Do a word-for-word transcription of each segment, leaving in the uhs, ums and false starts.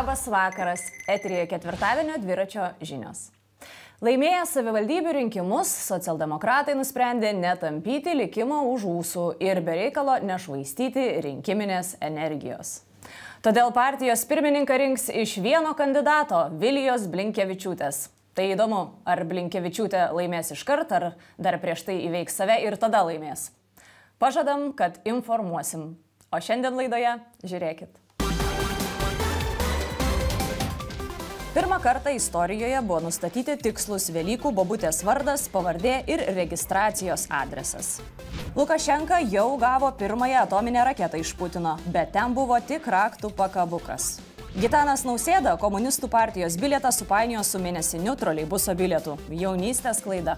Labas vakaras, eteryje ketvirtadienio dviračio žinios. Laimėję savivaldybių rinkimus, socialdemokratai nusprendė netampyti likimo už ūsų ir be reikalo nešvaistyti rinkiminės energijos. Todėl partijos pirmininką rinks iš vieno kandidato – Vilijos Blinkevičiūtės. Tai įdomu, ar Blinkevičiūtė laimės iškart, ar dar prieš tai įveiks save ir tada laimės. Pažadam, kad informuosim. O šiandien laidoje žiūrėkit. Pirmą kartą istorijoje buvo nustatyti tikslus Velykų bobutės vardas, pavardė ir registracijos adresas. Lukašenka jau gavo pirmąją atominę raketą iš Putino, bet ten buvo tik raktų pakabukas. Gitanas Nausėda komunistų partijos bilietą supainiojo su mėnesiniu troleibuso bilietu. Jaunystės klaida.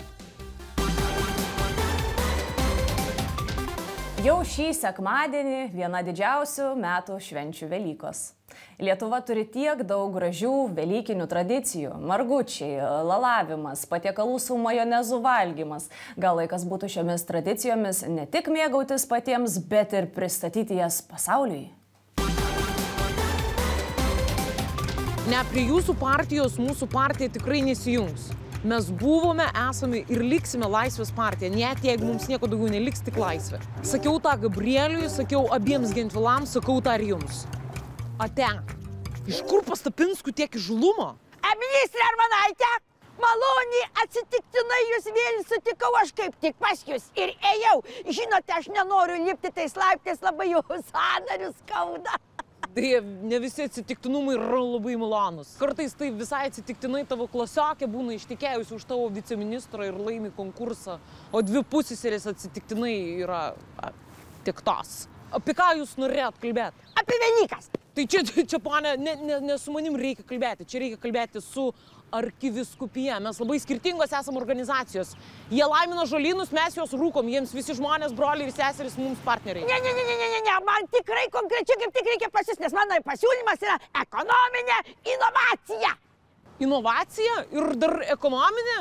Jau šį sekmadienį viena didžiausių metų švenčių Velykos. Lietuva turi tiek daug gražių velykinių tradicijų. Margučiai, lalavimas, patiekalų su majonezu valgymas. Gal laikas būtų šiomis tradicijomis ne tik mėgautis patiems, bet ir pristatyti jas pasauliui. Ne, prie jūsų partijos mūsų partija tikrai nesijungs. Mes buvome, esame ir liksime Laisvės partija, net jeigu mums nieko daugiau neliks, tik laisvė. Sakiau tą Gabrieliui, sakiau abiems Gentvilams, sakau tą ir jums. Ate, iš kur pas Tapinskų tiek įžulumo? Ministrė Armonaitė, maloniai atsitiktinai jūs vėl sutikau, aš kaip tik pas jūs ir ėjau. Žinote, aš nenoriu lipti tais laiptais, labai jau sąnarius skauda. Tai ne visi atsitiktinumai yra labai malonus. Kartais tai visai atsitiktinai tavo klasiokė būna ištekėjusi už tavo viceministrą ir laimi konkursą, o dvi pusseserės atsitiktinai yra a, tik tos. Apie ką jūs norėjot kalbėti? Apie Velykas. Tai čia, čia ponė, ne, ne, ne su manim reikia kalbėti, čia reikia kalbėti su arkivyskupija. Mes labai skirtingos esam organizacijos. Jie laimina žolynus, mes juos rūkom, jiems visi žmonės, broliai ir seserys, mums partneriai. Ne, ne, ne, ne, ne, ne, man tikrai konkrečiai kaip tik reikia pas jūs, nes mano pasiūlymas yra ekonominė inovacija. Inovacija ir dar ekonominė?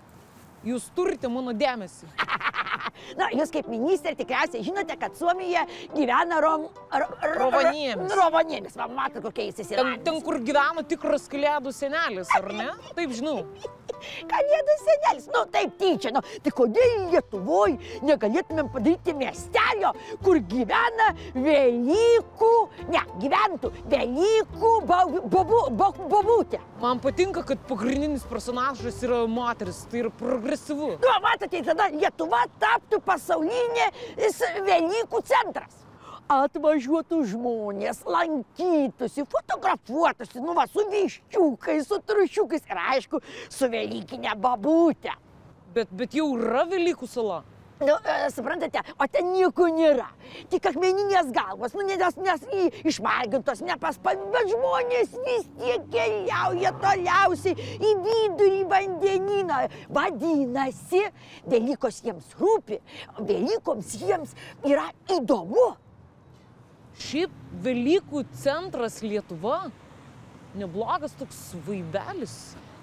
Jūs turite mano dėmesį. Na, jūs kaip ministrė tikriausiai žinote, kad Suomijoje gyvena rom... Rovaniėmis. Rovaniėmis, va, matot, kokia jis įsilavinęs. Ten, ten, kur gyvena tikras Kalėdų senelis, ar ne? Taip, žinau. Kalėdų senelis, nu taip tyčia, nu, tai kodėl Lietuvoj negalėtumėm padaryti miestelio, kur gyvena Velykų, ne, gyventų Velykų bobutė. Man patinka, kad pagrindinis personažas yra moteris, tai yra progresyvu. Nu, matote, tada Lietuva taptų pasaulinė Velykų centras. Atvažiuotų žmonės, lankytųsi, fotografuotųsi, nu va, su viščiukais, su trušiukais ir aišku, su velykinė babutė. Bet, bet jau yra Velykų sala? Nu, e, suprantate, o ten nieko nėra. Tik akmeninės galvos, nu, nes, nes išmargintos, nepaspami, bet žmonės vis tiek keliauja toliausiai į vidurį vandenyną. Vadinasi, Velykos jiems rūpi, Velykoms jiems yra įdomu. Šiaip Velykų centras Lietuva, neblogas toks vaibelis.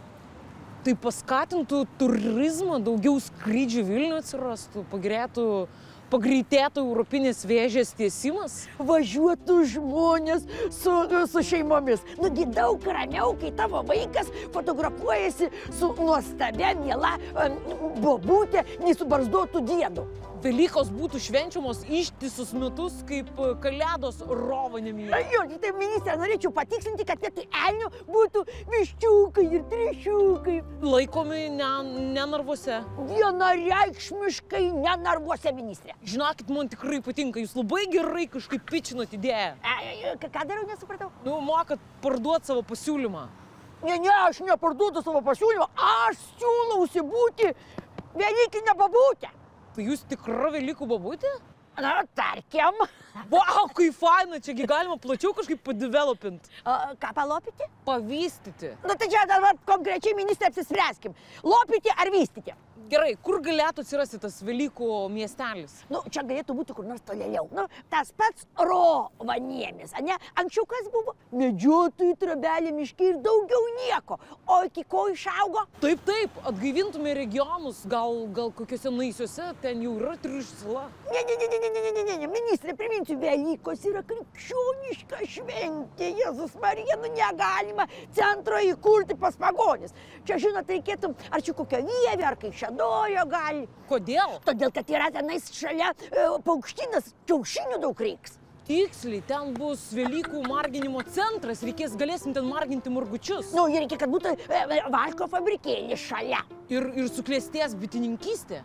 Tai paskatintų turizmą, daugiau skrydžių Vilnių atsirastų, pagerėtų, pagreitėtų europinės vėžės tiesimas. Važiuotų žmonės su, su šeimomis. Nugi daug ramiau, kai tavo vaikas fotografuojasi su nuostabia, miela bobutė, nei su barzdotų diedu. Velykos būtų švenčiamos ištisus metus kaip Kalėdos Rovaniemyje. Jo, tai ministrė, norėčiau patikslinti, kad vietoj elnių būtų viščiukai ir triušiukai. Laikomi ne, ne narvuose. Vienareikšmiškai ne narvuose, ministrė. Žinokit, man tikrai patinka, jūs labai gerai kažkaip pičinot idėją. E, ką darau, nesupratau? Nu, mokat parduoti savo pasiūlymą. Ne, ne, aš neparduodu savo pasiūlymą, aš siūlausi būti Velykinė babutė. Tai jūs tikra Velykų babutė? Na, tarkim. Wow, kaip faina, čiagi galima plačiau kažkaip padevelopint. O, ką palopyti? Pavystyti. Nu, tai čia dabar konkrečiai ministrė apsispręskim. Lopyti ar vystyti? Gerai, kur galėtų atsirasti tas Velykų miestelis? Nu, čia galėtų būti kur nors tolėliau. Nu, tas pats Rovaniemis, ane? Anksčiau kas buvo? Medžiotojų trobelė miškai ir daugiau nieko. O iki ko išaugo? Taip, taip, atgaivintume regionus, gal, gal kokiuose naisiuose, ten jau yra triušių sala. Ne, ne, ne, ne, ne, ne, ne, ne, ne, ministrė, priminsiu, Velykos yra krikščioniška šventė, Jėzus Marija, nu negalima centro įkurti pas pagonis. Čia, žinot, reikėtų ar čia kokią vievę, ar Kaišiadojo gali. Kodėl? Todėl, kad yra tenais šalia e, paukštinas, kiaušinių daug reiks. Tiksliai, ten bus Velykų marginimo centras, reikės, galėsim ten marginti margučius. Nu, ir reikia, kad būtų e, e, vaško fabrikėlis šalia. Ir, ir suklestės bitininkystė.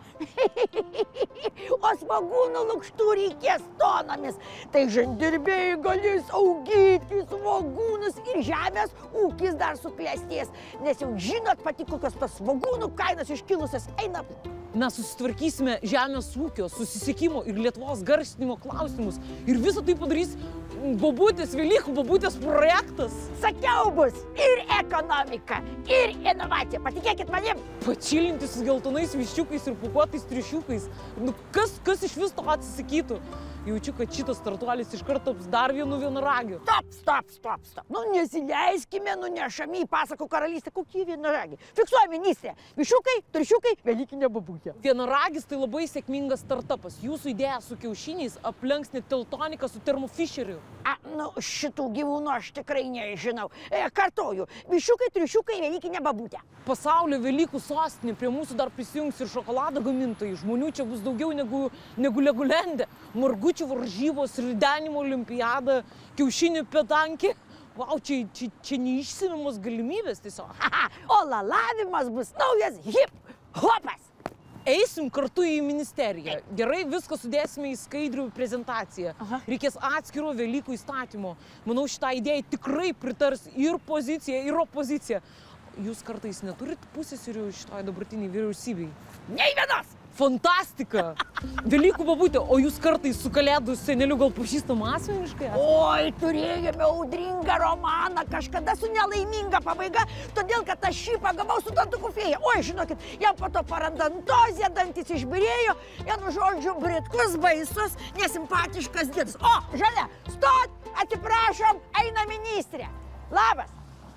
O svogūnų lukštų reikės tonomis. Tai žemdirbiai galės auginti svogūnus ir žemės ūkis dar suklestės. Nes jau žinot pati, kokios tos svogūnų kainos iškilusios eina. Mes susitvarkysime žemės ūkio, susisiekimo ir Lietuvos garsinimo klausimus. Ir visą tai padarys Bobutės, Velykų Bobutės projektas. Sakiau, bus ir ekonomika, ir inovacija. Patikėkit manim. Pačilinti su geltonais viščiukais ir pūkuotais triušiukais. Nu, kas, kas iš vis to atsisakytų? Jaučiu, kad šitas startuolis iš karto taps dar vienu vienaragiu. Stop, stop, stop, stop. Nu, nesileiskime nunešami į pasakų karalystę. Kokie vienaragiai? Fiksuoja ministrė. Viščiukai, triušiukai, Velykinė Bobutė. Vienaragis tai labai sėkmingas startupas. Jūsų idėja su kiaušiniais aplenks net Teltoniką su Termofisheriu. A, nu, šitų gyvūnų aš tikrai nežinau. E, kartoju, viščiukai, triušiukai, Velykinė Bobutė. Pasaulio Velykų sostinė, prie mūsų dar prisijungs ir šokolado gamintojai. Žmonių čia bus daugiau negu, negu Legolende. Margučių varžybos, ridenimo olimpiada, kiaušinių pedankė. Vau, čia, čia, čia neišsimiamos galimybės tiesiog. Aha, o lalavimas bus naujas hip hopas. Eisim kartu į ministeriją. Gerai, viską sudėsime į skaidrių prezentaciją. Aha. Reikės atskiro Velykų įstatymo. Manau, šitą idėją tikrai pritars ir pozicija, ir opozicija. Jūs kartais neturit pusėsirių šitoj dabartiniai vyriausybei? Nei vienos! Fantastika! Velykų Bobutė, o jūs kartais su Kalėdų seneliu gal pažįstam asmeniškai? Oi, turėjome audringą romaną, kažkada su nelaiminga pabaiga, todėl, kad aš šį pagavau su dantukų fėja. Oi, žinokit, jam po to parandantozė, dantis išbirėjo, vienu žodžiu, britkus, baisus, nesimpatiškas dėdus. O, žalia, stot, atsiprašom, eina ministrė. Labas.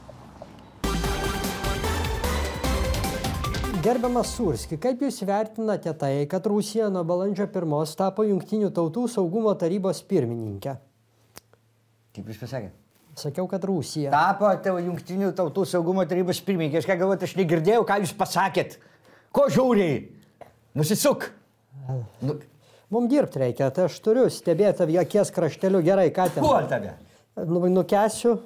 Gerbiamas Surski, kaip jūs vertinate tai, kad Rusija nuo balandžio pirmos tapo Jungtinių tautų saugumo tarybos pirmininkė? Kaip jūs pasakėte? Sakiau, kad Rusija. Tapo tavo Jungtinių tautų saugumo tarybos pirmininkė. Aš ką galvoju, aš negirdėjau, ką jūs pasakėt. Ko žiauriai? Nusisuk. Nu. Mums dirbti reikia, tai aš turiu stebėti tavi akies krašteliu. Gerai, ką ten? Kuo tave? Nu, nukesiu.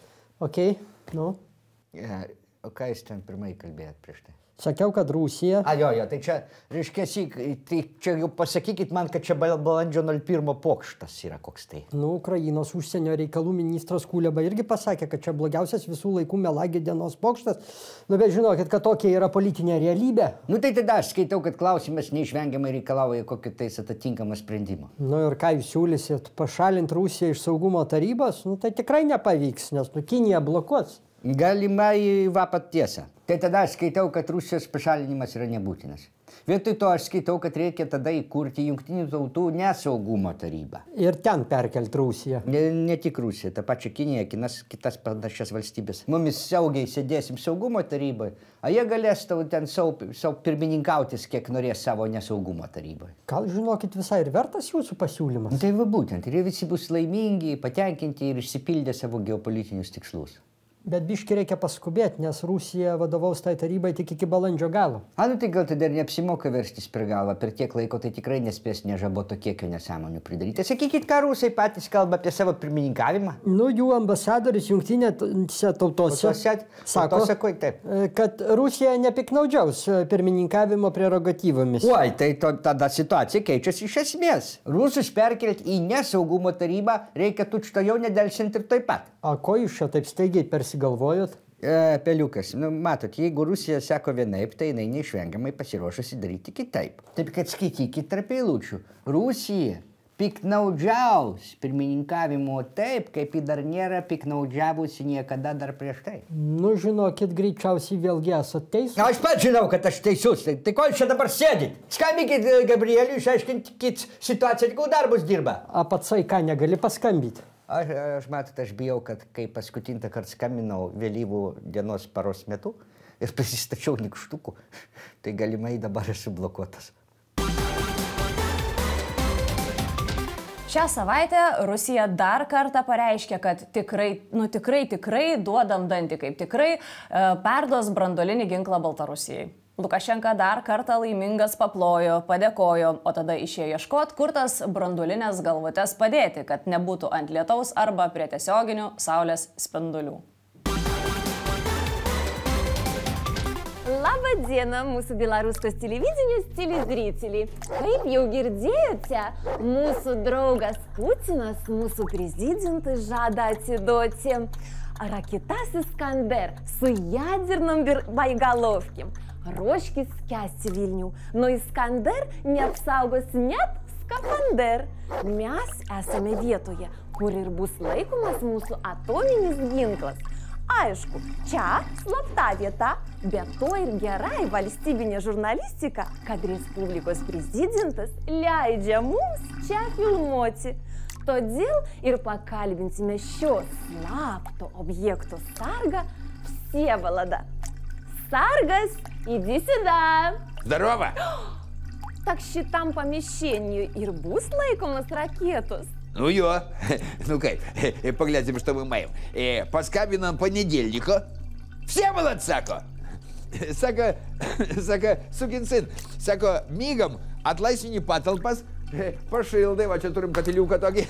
Ok, nu. Ja, o ką jūs ten pirmai kalbėjot prieš tai? Sakiau, kad Rusija. A, jo, jo, tai čia, reiškia, tai čia jau pasakykit man, kad čia balandžio nol pirmo pokštas yra koks tai. Nu, Ukrainos užsienio reikalų ministras Kuleba irgi pasakė, kad čia blogiausias visų laikų melagė dienos pokštas. Nu, bet žinokit, kad tokia yra politinė realybė. Nu, tai tada aš skaitau, kad klausimas neišvengiamai reikalauja kokį tais atitinkamą sprendimą. Nu, ir ką jūs siūlysit, pašalinti Rusiją iš saugumo tarybos? Nu, tai tikrai nepavyks, nes nu, Kinija blokuos. Galimai vapat tiesa. Tai tada aš skaitau, kad Rusijos pašalinimas yra nebūtinas. Vietoj to aš skaitau, kad reikia tada įkurti Jungtinių tautų nesaugumo tarybą. Ir ten perkelti Rusiją. Ne, ne tik Rusija, ta pačia Kinija, kinas, kitas panašias valstybės. Mumis saugiai sėdėsim saugumo tarybai, o jie galės tau ten sau, sau pirmininkautis, kiek norės savo nesaugumo tarybai. Gal žinokit, visai ir vertas jūsų pasiūlymas? Tai va būtent, ir jie visi bus laimingi, patenkinti ir išsipildę savo geopolitinius tikslus. Bet biški reikia paskubėti, nes Rusija vadovaus tai tarybai tik iki balandžio galo. A, nu tai gal tada ir neapsimoka verstis per galvą, per tiek laiko tai tikrai nespės nežaboto kiekio nesąmonių pridaryti. Sakykit, ką rusai patys kalba apie savo pirmininkavimą? Nu, jų ambasadoris Jungtinėse tautose sako, sako taip, kad Rusija nepiknaudžiaus pirmininkavimo prerogatyvomis. Oi, tai to, tada situacija keičiasi iš esmės. Rusus perkelti į nesaugumo tarybą reikia tučto jau nedelsiant ir taip pat. O ko jūs čia taip staigiai persigalvojot? E, peliukas, nu, matot, jeigu Rusija sako vienaip, tai jinai neišvengiamai pasiruošusi daryti kitaip. Taip, kad skaitykit tarp eilučių. Rusija piknaudžiaus pirmininkavimo taip, kaip ji dar nėra piknaudžiavusi niekada dar prieš tai. Nu, žinokit, greičiausiai vėlgi esate teisus. Na, aš pats žinau, kad aš teisus. Tai, tai ko jūs čia dabar sėdit? Skambinkit Gabrieliui, išaiškinkit situaciją, kol darbus dirba. A patsai ką, negali paskambyti? Aš, aš matot, aš bijau, kad kai paskutintą kartą skambinau vėlyvų dienos paros metu ir prisistačiau nykštukų, tai galimai dabar esu blokuotas. Šią savaitę Rusija dar kartą pareiškė, kad tikrai, nu tikrai, tikrai duodam dantį, kaip tikrai e, perduos branduolinį ginklą Baltarusijai. Lukašenka dar kartą laimingas paplojo, padėkojo, o tada išėjo ieškot, kur tas branduolinės galvutes padėti, kad nebūtų ant lietaus arba prie tiesioginių saulės spindulių. Labą dieną, mūsų Belaruskos televizijos telezriceliai. Kaip jau girdėjote, mūsų draugas Putinas, mūsų prezidentas, žada atiduoti raketas Iskander su ядерным боеголовком. Ruoškis kęsti Vilnių. Nuo Iskander neapsaugos net skafander. Mes esame vietoje, kur ir bus laikomas mūsų atominis ginklas. Aišku, čia slapta vieta, bet to ir gerai valstybinė žurnalistika, kad Respublikos prezidentas leidžia mums čia filmuoti. Todėl ir pakalbinsime šio slapto objekto sargą Всеволода. Sargas, иди сюда. Здорово! Так šitam помещению ir bus laikomas raketos. Ну jo, ну kaip, paglėsim, što мы маем. Paskabinam понедельнику. Всеволод, sako. Sako, sako, sukinsin. Sako, mygam atlaisvini patalpas, pašildai, va čia turim katiliuką tokį,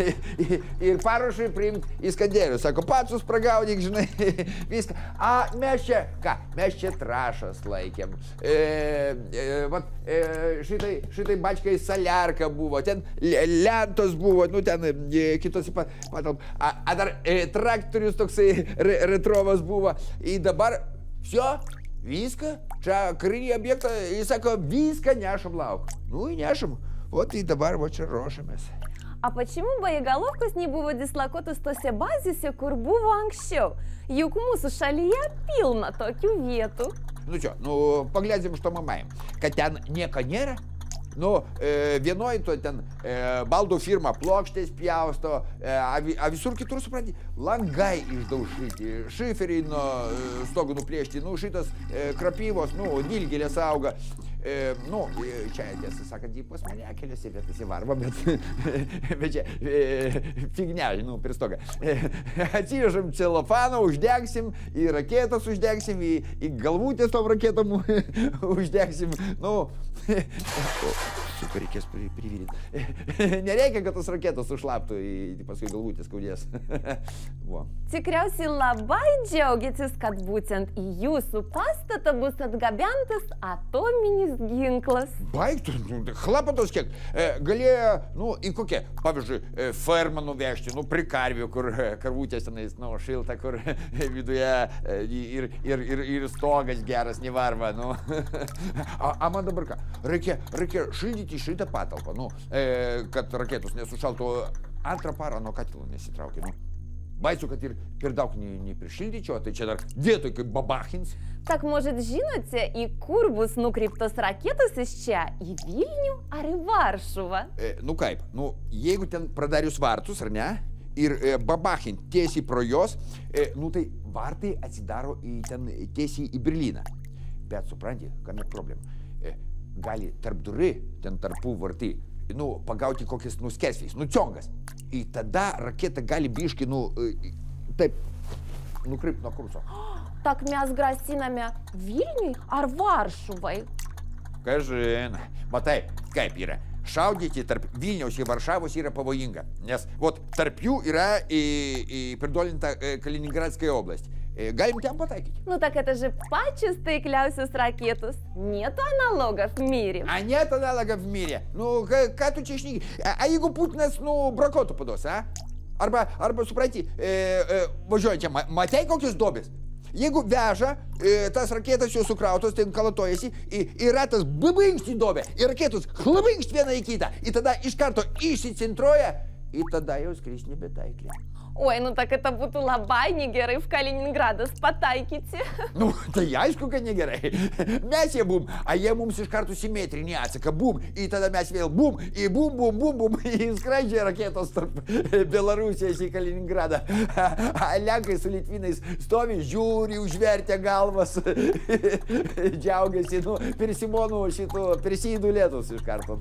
ir paruošai priimt Iskanderių. Sako, pats suspragaudyk, žinai, viską. A, mes čia, ką, mes čia trašas laikėm. E, e, vat, e, šitai, šitai bačkai saliarka buvo, ten lentos buvo, nu ten e, kitos patalp. A, a dar e, traktorius toksai re, retrovas buvo. Ir dabar, все, viską, čia karinį objektą, jis sako, viską nešam lauk. Nu, nešam. Вот и dabar va čia ruošiamės. А почему боеголовкos nebuvo dislokuotos tose bazėse, kur buvo anksčiau? Juk mūsų šalyje pilna tokių vietų. Nu čia, nu, paglėsim, što мы маем. Kad ten nieko nėra? Nu, e, vienoj to ten e, baldų firma plokštės pjausto, e, a, a visur kitur, supranti, langai išdaužyti, šiferiai nuo e, stogų nuplėšti, nu, šitas e, krapyvos, nu, dilgėlės auga. E, nu, čia, tiesą sakant, jį pas mane keliose vietose varva, bet, bet čia e, fignia, nu, pristogą. E, atsivežam celofaną, uždegsim, į raketas uždegsim, į, į galvutės tom raketom uždegsim, nu, super, reikės privirinti. Nereikia, kad tos raketos sušlaptų, į paskui galvutės skaudės. Tikriausiai labai džiaugiatės, kad būtent į jūsų pastatą bus atgabentas atominis ginklas. Baigtų, nu, chlapatos kiek. E, galėjo, nu, į kokią, pavyzdžiui, e, fermą nuvežti, nu, prie karvių, kur e, karvutės tenais, nu, šilta, kur e, viduje e, ir, ir, ir, ir stogas geras, nevarva, nu. a, a man dabar ką? Reikia, reikia šildyti šitą patalpą, nu, e, kad raketos nesušaltų, antrą parą nuo katilo nesitraukė, nu. Baisu, kad ir per daug не, не пришильдичего, tai čia dar vietoj kaip babachins. Так, может, žinote, į kur bus nukreiptos raketos iš čia? Į Vilnių ar į Varšuvą? E, nu kaip, nu, jeigu ten pradarius vartus, ar ne, ir e, babachint tiesiai pro jos, e, nu tai vartai atsidaro į ten tiesiai į Berlyną. Bet supranti, kame problema. E, gali tarp durį, ten tarpų vartai, nu, pagauti kokias nuskesviais, nu, ciongas. Ir tada raketa gali biški, nu, taip, nukrypt nuo kurso. Так mes grasiname Vilniui ar Varšuvai? Kažin, matai, kaip yra. Šaudyti tarp Vilniaus ir Varšavos yra pavojinga, nes вот tarp jų yra į, į pridolinta Kaliningradskая область. Галим там потакить. Ну так это же паче стыкляусюс ракетус. Нету аналогов в мире. А нет аналогов в мире. Ну, как тут чешники? А, а его Путинас, ну, бракоту подос, а? Arba, arba supranti, e, e, važiuoja čia, matei kokius dobės? Jeigu veža, e, tas raketas jau sukrautos, ten kalatojasi, ir ratas babinksti dobė, ir raketus chlabinksti vieną į kitą, ir tada iš karto išsicentruoja, ir tada jau skris nebetaiklė. Ой, ну так это būtų labai negerai в Kaliningradas pataikyti. Nu, tai aišku, kad negerai. Mes jie bum, a jie mums iš karto simetrinį atsaką bum, ir tada mes vėl bum, ir bum, bum, bum, bum, ir skraidžia raketos tarp Belarusijos į Kaliningradą. A Lenkai su Litvinais stovi, žiūri, užvertė galvas, džiaugiasi, nu, per Simonų šitų, per Sydų lėtus iš karto, nu.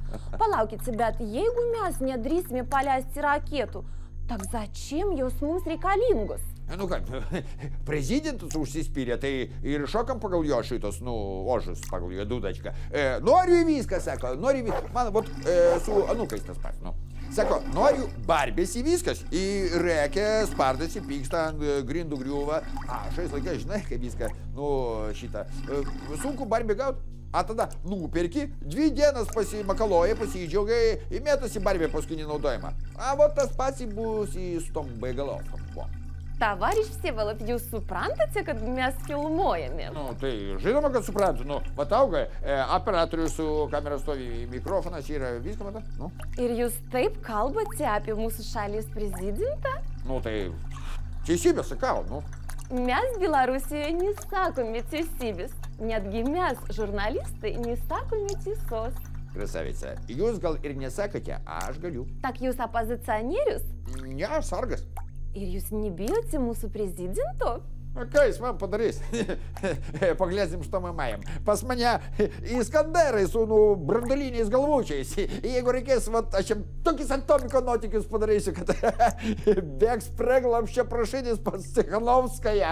Palaukite, bet jeigu mes nedrįsime paleisti raketų, tak zачем jos mums reikalingos? Nu ką, prezidentas užsispyrė, tai ir šokam pagal jo šitos, nu, ožus pagal jo dudačką. E, noriu į viską, sako, noriu į viską. Man, vat, e, su anūkais tas pats, nu. Sako, noriu barbės į viskas. Į rekę, spardasi, pyksta, ant grindų griūva. A, šiais laikais, žinai, kaip viską, nu, šitą. E, sunku barbį gauti. A tada nuperki, dvi dienas pasimakaloja, pasidžiaugia, įmėtusi barbė paskutinį naudojimą. A, vat tas pats bus į stom baigalovkom. Tavariš Vsevolod, jūs suprantate, kad mes filmuojame? Nu, tai žinoma, kad suprantu. Nu, matauga, e, operatorius su kamera stovi, mikrofonas yra, viską matau. Nu. Ir jūs taip kalbate apie mūsų šalies prezidentą? Nu, tai teisybė, sakau, nu. Mes Belarusijoje nesakome teisybės. Netgi mes, žurnalistai, nesakome tiesos. Krasavica, jūs gal ir nesakote, aš galiu. Tak jūs opozicionierius? Ne, aš sargas. Ir jūs nebijote mūsų prezidento? Ką jis man padarys? Paglėsim, što мы маем. Pas mane Iskanderai su nu, brandoliniais galvučiais. Jeigu reikės, vat, aš jam tokius atomiko nuotykius padarysiu, kad bėgs preglapščia prašydis pas Cichanovskają.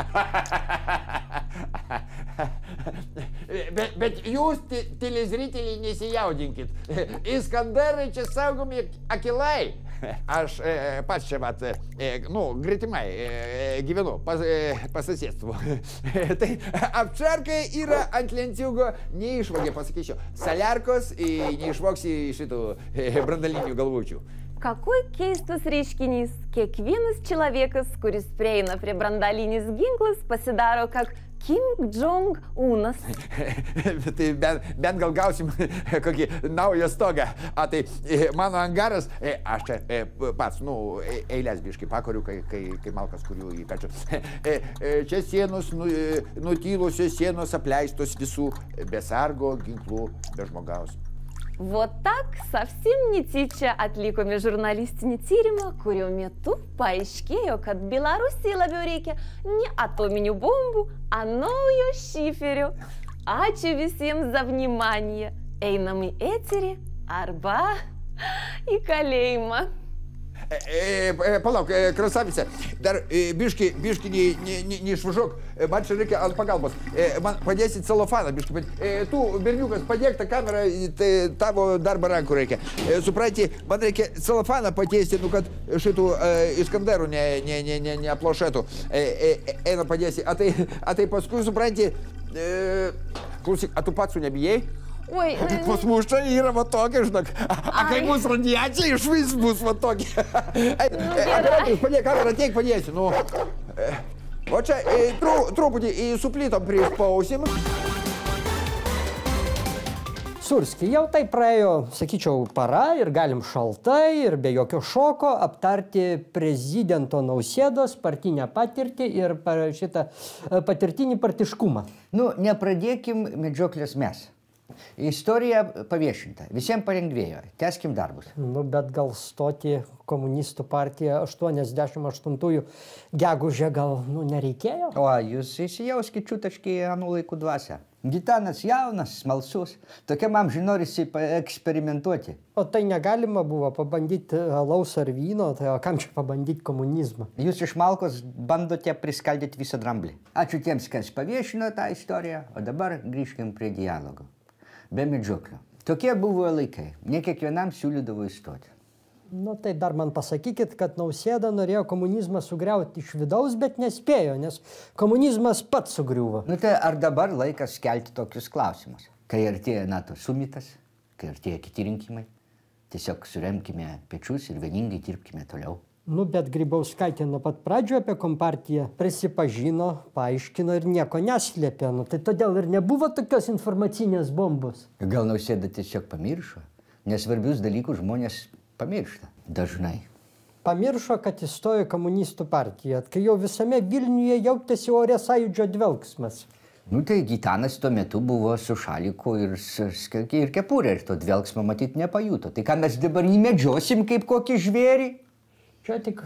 bet, bet jūs, telezriteliai, nesijaudinkit. Iskanderai čia saugomi akilai. Aš e, pats čia, vat, e, nu, gretimai e, gyvenu, pas, e, pasasėstvu. Tai apčarkai yra ant lenciugo, neišvogė, pasakyčiau, saliarkos, neišvogsi šitų e, brandalinių galvučių. Какой keistas reiškinys. Kiekvienas человеkas, kuris prieina prie brandalinis ginklas, pasidaro как Kim Jong-unas. Tai bent, bent gal gausim kokį naują stogą. A, tai mano angaras, aš čia pats, nu, eilės biškai pakoriu, kai, kai, kai malkas kuriu į pečių. Čia sienos, nu, nutylusios sienos apleistos visų, be sargo, ginklų, be žmogaus. Вот так совсем netyčia atlikome žurnalistinį tyrimą, kurio metu paaiškėjo, kad Belarusijai labiau reikia ne atominių bombų, a naujo šiferio. Ačiū visiems za vнимание. Einam į eterį arba į kalėjimą. E, e, palauk, e, krasavice, dar e, biški, biški neišvažiuok, e, man čia reikia ant pagalbos. E, man padėsi celofaną, biški, e, tu, berniukas, padėk tą kamerą, tai tavo darbo rankų reikia. E, supranti, man reikia celofaną patėsti, nu, kad šitų e, Iskanderų ne, ne, ne, ne, neaplošėtų. E, e, eina padėsi, a tai, a tai paskui, supranti, e, klausyk, a tu pats su nebijai? Oi, pas mus čia yra va tokia, žinok. A kai bus radiacija, iš vis bus va tokia. Operatorius, padėk kamerą, ateik padėsi. Nu, o čia tru, truputį su plytom prispausim. Surski, jau tai praėjo, sakyčiau, para ir galim šaltai ir be jokio šoko aptarti prezidento Nausėdos partinę patirtį ir šitą patirtinį partiškumą. Nu, nepradėkim medžioklės mes. Istorija paviešinta, visiems palengvėjo, tęskim darbus. Nu, bet gal stoti komunistų partiją aštuoniasdešimt aštuntųjų gegužę gal, nu, nereikėjo? O jūs įsijauskit čiutaškai anų laikų dvasią. Gitanas jaunas, smalsus, tokiam amžiui norisi eksperimentuoti. O tai negalima buvo pabandyti alaus ar vyno, tai o kam čia pabandyti komunizmą? Jūs iš malkos bandote priskaldyti visą dramblį. Ačiū tiems, kas paviešino tą istoriją, o dabar grįžkim prie dialogo. Be medžioklių. Tokie buvo laikai, ne kiekvienam siūlydavo įstoti. Nu, tai dar man pasakykit, kad Nausėda norėjo komunizmą sugriauti iš vidaus, bet nespėjo, nes komunizmas pats sugriuvo. Nu, tai ar dabar laikas kelti tokius klausimus? Kai artėja NATO sumitas, kai artėja kiti rinkimai, tiesiog suremkime pečius ir vieningai dirbkime toliau. Nu, bet Grybauskaitė nuo pat pradžių apie kompartiją prisipažino, paaiškino ir nieko neslėpė. Nu, tai todėl ir nebuvo tokios informacinės bombos. Gal Nausėda tiesiog pamiršo? Nesvarbius dalykus žmonės pamiršta dažnai. Pamiršo, kad įstojo komunistų partiją, kai jau visame Vilniuje jautėsi ore sąjūdžio dvelksmas. Nu, tai Gitanas tuo metu buvo su šaliku ir, ir kepurė, ir to dvelksmo matyt nepajuto. Tai ką mes dabar įmedžiosim kaip kokį žvėrį? Čia tik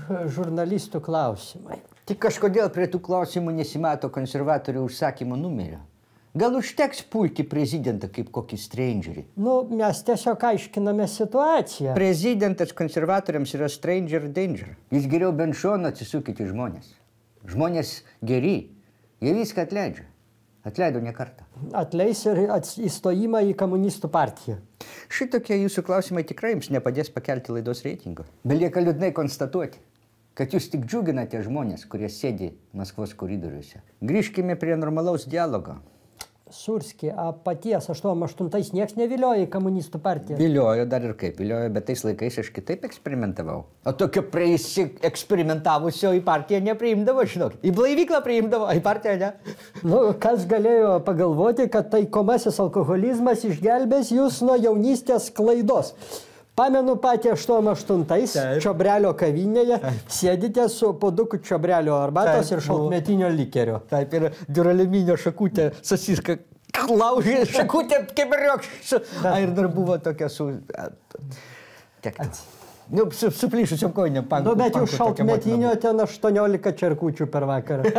žurnalistų klausimai. Tik kažkodėl prie tų klausimų nesimato konservatorių užsakymo numerio. Gal užteks pulti prezidentą kaip kokį strangerį? Nu, mes tiesiog aiškiname situaciją. Prezidentas konservatoriams yra stranger danger. Jūs geriau bent šoną atsisukite žmonės. Žmonės geri, jie viską atleidžia. Atleido ne kartą. Atleis ir įstojimą į komunistų partiją. Šitokie jūsų klausimai tikrai jums nepadės pakelti laidos reitingo. Belieka liūdnai konstatuoti, kad jūs tik džiuginate žmonės, kurie sėdi Maskvos koridoriuose. Grįžkime prie normalaus dialogo. Surski, a paties aštuoniasdešimt aštuntais nieks neviliojo į komunistų partiją? Viliojo, dar ir kaip viliojo, bet tais laikais aš kitaip eksperimentavau. O tokio praeisi eksperimentavusio į partiją nepriimdavo, žinok. Į blaivyklą priimdavo, į partiją ne. Nu, kas galėjo pagalvoti, kad taikomasis alkoholizmas išgelbės jūs nuo jaunystės klaidos? Pamenu patį aštuoniasdešimt aštuntais Čiobrelio kavinėje, sėdite su puoduku Čiobrelio arbatos ir šaltmetinio likerio. Taip, ir duraliuminio šakutė, sasiska, laužė šakutė, kaip riokščiu. A, ir dar buvo tokia su... Tiek. Nu, su, suplyšusiom kojinėm pankų. Nu, bet jau šaltmetinio ten aštuoniolika čerkučių per vakarą.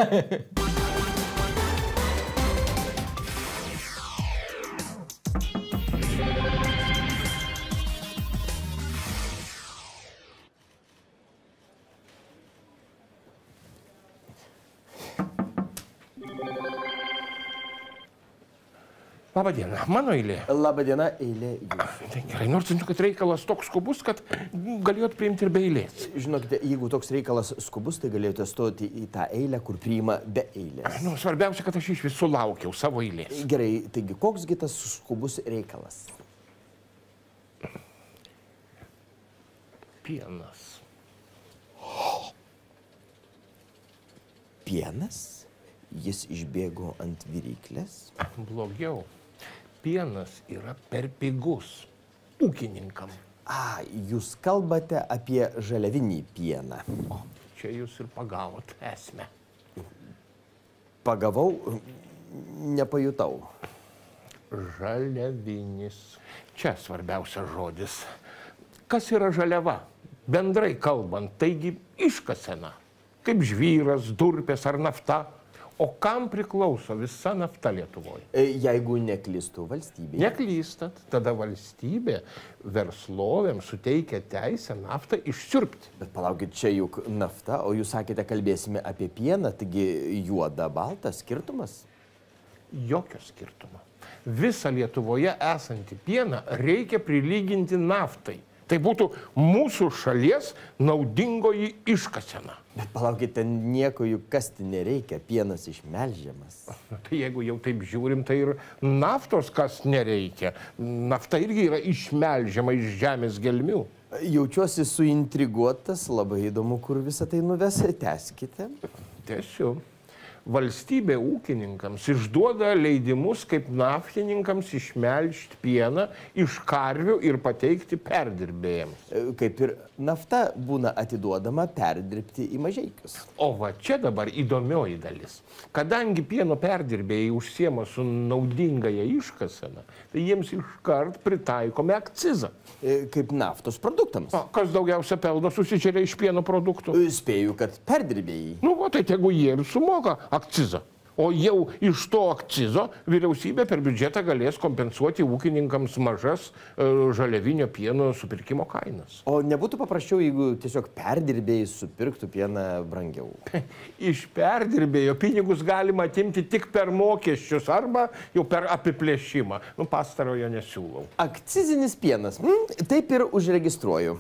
Labą dieną, mano eilė. Labą dieną, eilė jūsų. Tai gerai, nors žinau, kad reikalas toks skubus, kad galėjot priimti ir be eilės. Žinokite, jeigu toks reikalas skubus, tai galėjote stoti į tą eilę, kur priima be eilės. Nu, svarbiausia, kad aš iš visų laukiau savo eilės. Gerai, taigi koksgi tas skubus reikalas? Pienas. Pienas? Jis išbėgo ant viryklės? Blogiau. Pienas yra per pigus ūkininkam. A, jūs kalbate apie žaliavinį pieną. O, čia jūs ir pagavot esmę. Pagavau, nepajutau. Žaliavinis. Čia svarbiausias žodis. Kas yra žaliava? Bendrai kalbant, taigi iškasena. Kaip žvyras, durpės ar nafta. O kam priklauso visa nafta Lietuvoje? Jeigu neklystų valstybė. Neklystat, tada valstybė verslovėms suteikia teisę naftą išsiurbti. Bet palaukit, čia juk nafta, o jūs sakėte, kalbėsime apie pieną, taigi juoda, balta, skirtumas? Jokio skirtumo. Visą Lietuvoje esantį pieną reikia prilyginti naftai. Tai būtų mūsų šalies naudingoji iškasena. Bet palaukit, ten nieko juk kasti nereikia, pienas išmelžiamas. Tai jeigu jau taip žiūrim, tai ir naftos kas nereikia. Nafta irgi yra išmelžiama iš žemės gelmių. Jaučiuosi suintriguotas, labai įdomu, kur visą tai nuves. Tęskite. Tęsiu. Valstybė ūkininkams išduoda leidimus kaip naftininkams išmelžti pieną iš karvių ir pateikti perdirbėjams. Kaip ir nafta būna atiduodama perdirbti į mažeikius. O va čia dabar įdomioji dalis. Kadangi pieno perdirbėjai užsiema su naudingąją iškaseną, tai jiems iškart pritaikome akcizą. Kaip naftos produktams. O kas daugiausia pelno susičeria iš pieno produktų? Spėju, kad perdirbėjai. Nu, o tai tegu jie ir sumoka akcizą. O jau iš to akcizo vyriausybė per biudžetą galės kompensuoti ūkininkams mažas e, žaliavinio pieno supirkimo kainas. O nebūtų paprasčiau, jeigu tiesiog perdirbėjai supirktų pieną brangiau? Iš perdirbėjo pinigus galima atimti tik per mokesčius arba jau per apiplėšimą. Nu, pastarojo nesiūlau. Akcizinis pienas. Mm, taip ir užregistruoju.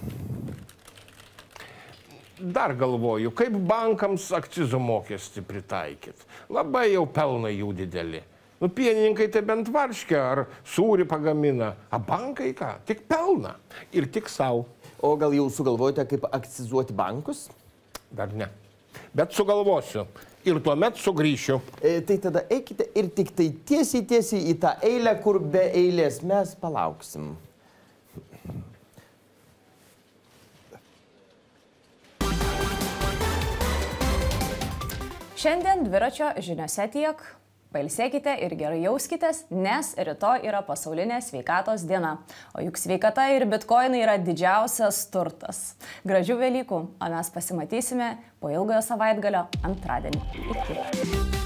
Dar galvoju, kaip bankams akcizo mokestį pritaikyti. Labai jau pelnai jų dideli. Nu, pienininkai tai bent varškę ar sūrį pagamina. A bankai ką? Tik pelną. Ir tik savo. O gal jau sugalvojate, kaip akcizuoti bankus? Dar ne. Bet sugalvosiu. Ir tuomet sugrįšiu. E, tai tada eikite ir tik tai tiesiai tiesiai į tą eilę, kur be eilės mes palauksim. Šiandien dviračio žiniose tiek. Pailsėkite ir gerai jauskitės, nes rytoj yra pasaulinė sveikatos diena. O juk sveikata ir bitkoinai yra didžiausias turtas. Gražių Velykų, o mes pasimatysime po ilgojo savaitgalio antradienį. Iki.